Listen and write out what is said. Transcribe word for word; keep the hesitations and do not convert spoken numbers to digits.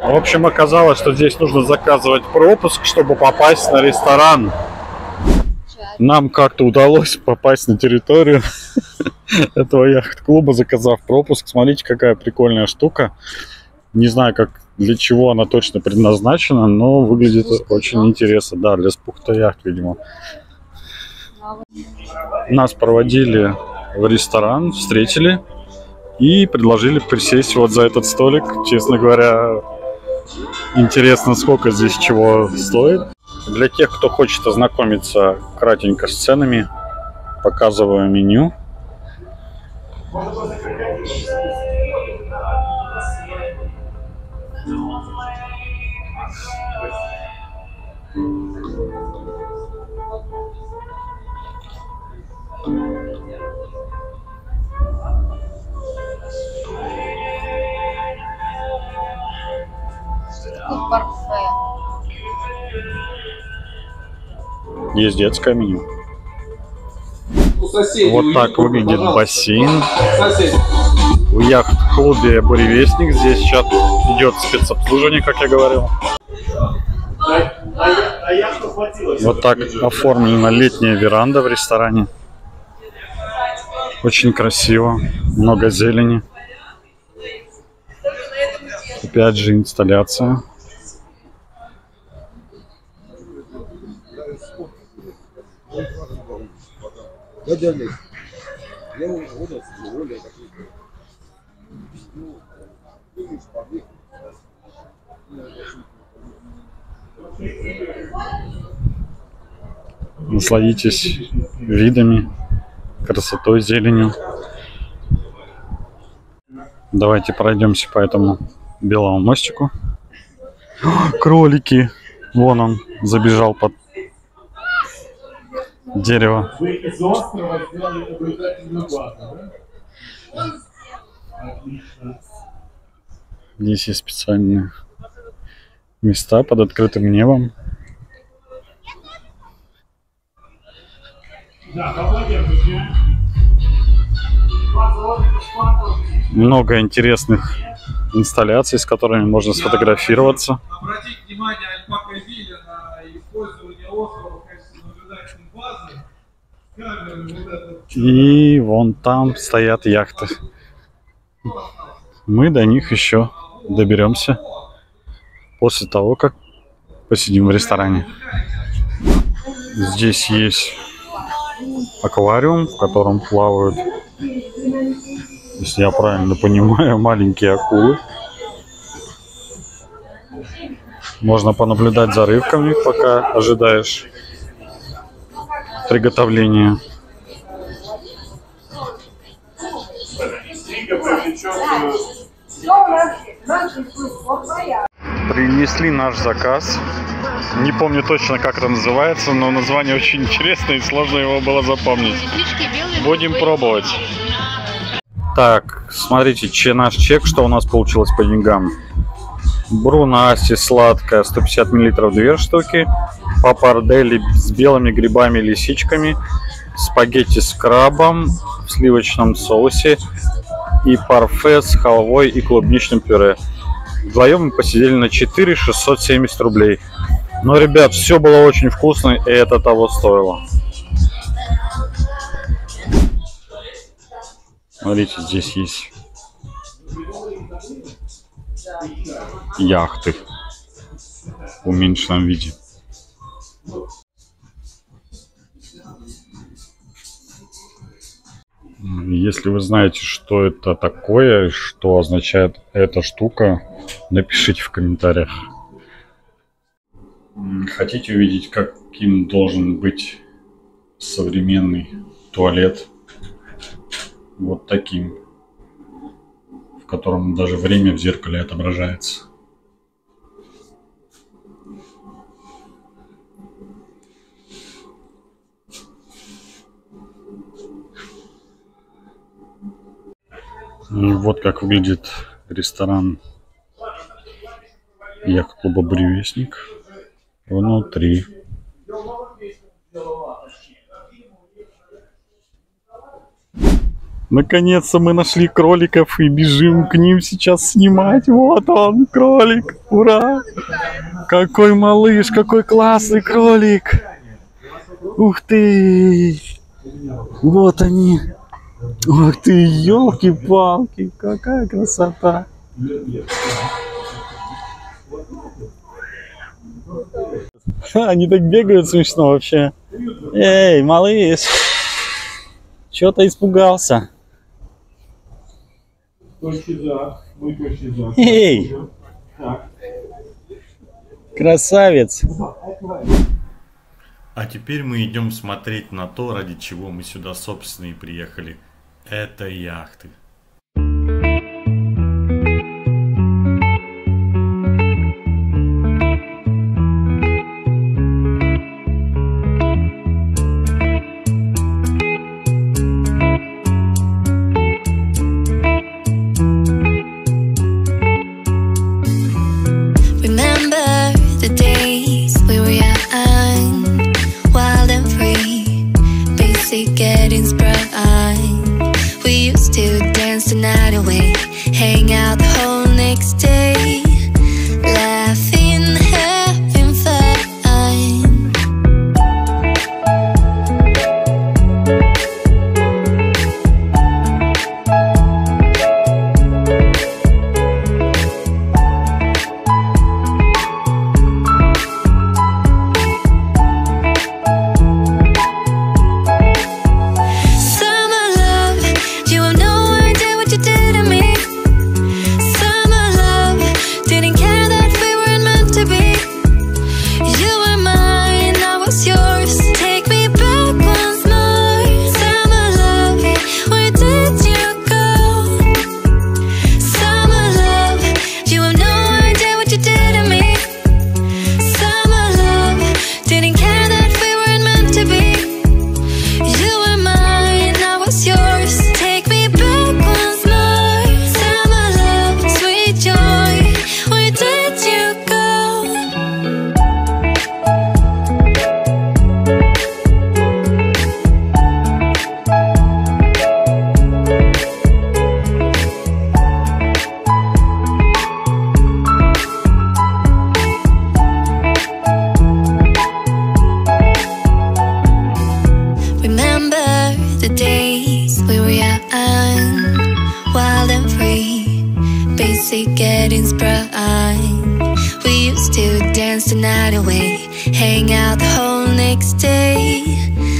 В общем, оказалось, что здесь нужно заказывать пропуск, чтобы попасть на ресторан. Нам как-то удалось попасть на территорию этого яхт-клуба, заказав пропуск. Смотрите, какая прикольная штука. Не знаю, как, для чего она точно предназначена, но выглядит очень интересно. Да, для спуска яхт, видимо. Нас проводили в ресторан, встретили и предложили присесть вот за этот столик. Честно говоря, интересно, сколько здесь чего стоит. Для тех, кто хочет ознакомиться кратенько с ценами, показываю меню. Есть детское меню. Вот так выглядит бассейн. В яхт-клубе «Буревестник» здесь сейчас идет спецобслуживание, как я говорил. Вот так оформлена летняя веранда в ресторане. Очень красиво, много зелени. Опять же инсталляция. Насладитесь видами, красотой, зеленью. Давайте пройдемся по этому белому мостику. О, кролики! Вон он забежал под дерево. Вы из острова сделали наблюдательную базу, да? Отлично. Здесь есть специальные места под открытым небом. Да, поаплодируйте. Много интересных инсталляций, с которыми можно сфотографироваться. Обратите внимание, Альпака Вилли на использование острова в качестве наблюдательной базы. И вон там стоят яхты. Мы до них еще доберемся после того, как посидим в ресторане. Здесь есть аквариум, в котором плавают, если я правильно понимаю, маленькие акулы. Можно понаблюдать за рыбками, пока ожидаешь приготовления. Принесли наш заказ. Не помню точно, как это называется, но название очень интересное и сложно его было запомнить. Будем пробовать. Так, смотрите, че, наш чек, что у нас получилось по деньгам. Бруно Асти сладкая, сто пятьдесят миллилитров, две штуки. Папардели с белыми грибами и лисичками. Спагетти с крабом в сливочном соусе. И парфе с халвой и клубничным пюре. Вдвоем мы посидели на четыре тысячи шестьсот семьдесят рублей. Но, ребят, все было очень вкусно, и это того стоило. Смотрите, здесь есть яхты в уменьшенном виде. Если вы знаете, что это такое, что означает эта штука, напишите в комментариях. Хотите увидеть, каким должен быть современный туалет? Вот таким, в котором даже время в зеркале отображается. Вот как выглядит ресторан яхт-клуба «Буревестник» внутри. Наконец-то мы нашли кроликов и бежим к ним сейчас снимать. Вот он, кролик. Ура! Какой малыш, какой классный кролик. Ух ты! Вот они. Ух ты, елки-палки, какая красота. Ха, они так бегают смешно вообще. Эй, малыш. Чё-то испугался. Эй! Красавец! А теперь мы идем смотреть на то, ради чего мы сюда, собственно, и приехали. Это яхты. Getting sprung. We used to dance the night away, hang out the whole next day, laughing, having fun. Getting sprung. We used to dance the night away, hang out the whole next day,